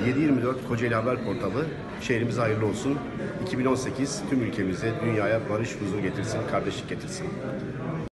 7/24 Kocaeli Haber Portalı şehrimize hayırlı olsun. 2018 tüm ülkemize, dünyaya barış, huzur getirsin, kardeşlik getirsin.